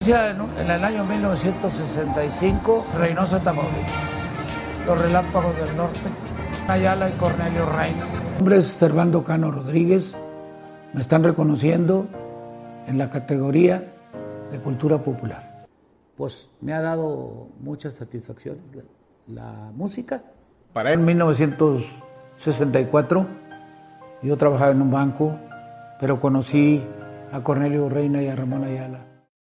En el año 1965, Reynosa, Tamaulipas. Los Relámpagos del Norte, Ayala y Cornelio Reina. Mi nombre es Servando Cano Rodríguez. Me están reconociendo en la categoría de cultura popular. Pues me ha dado muchas satisfacciones la música. En 1964 yo trabajaba en un banco, pero conocí a Cornelio Reina y a Ramón Ayala.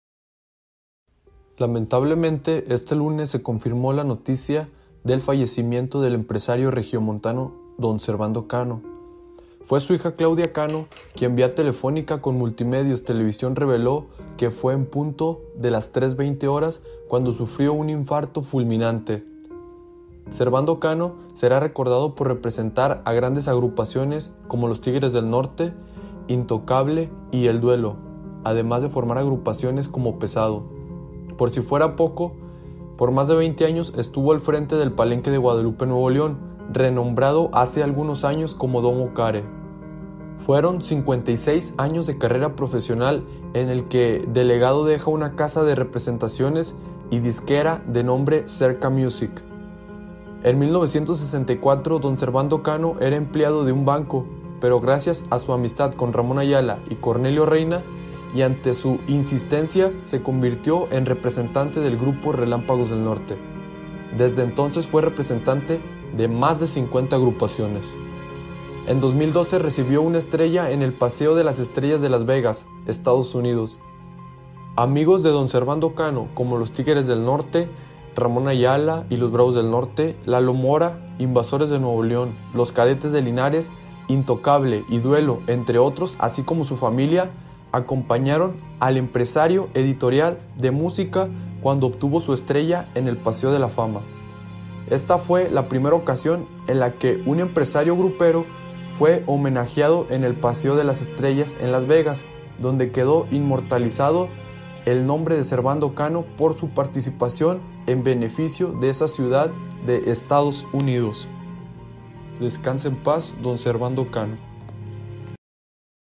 Lamentablemente, este lunes se confirmó la noticia del fallecimiento del empresario regiomontano don Servando Cano. Fue su hija Claudia Cano quien vía telefónica con Multimedios Televisión reveló que fue en punto de las 3:20 horas cuando sufrió un infarto fulminante. Servando Cano será recordado por representar a grandes agrupaciones como los Tigres del Norte, Intocable y El Duelo, además de formar agrupaciones como Pesado. Por si fuera poco, por más de 20 años estuvo al frente del Palenque de Guadalupe, Nuevo León, renombrado hace algunos años como Domo Care. Fueron 56 años de carrera profesional en el que delegado deja una casa de representaciones y disquera de nombre Cerca Music. En 1964, don Servando Cano era empleado de un banco, pero gracias a su amistad con Ramón Ayala y Cornelio Reina, y ante su insistencia se convirtió en representante del grupo Relámpagos del Norte. Desde entonces fue representante de más de 50 agrupaciones. En 2012 recibió una estrella en el Paseo de las Estrellas de Las Vegas, Estados Unidos. Amigos de don Servando Cano, como los Tigres del Norte, Ramón Ayala y los Bravos del Norte, Lalo Mora, Invasores de Nuevo León, los Cadetes de Linares, Intocable y Duelo, entre otros, así como su familia, acompañaron al empresario editorial de música cuando obtuvo su estrella en el Paseo de la Fama. Esta fue la primera ocasión en la que un empresario grupero fue homenajeado en el Paseo de las Estrellas en Las Vegas, donde quedó inmortalizado el nombre de Servando Cano por su participación en beneficio de esa ciudad de Estados Unidos. Descanse en paz, don Servando Cano.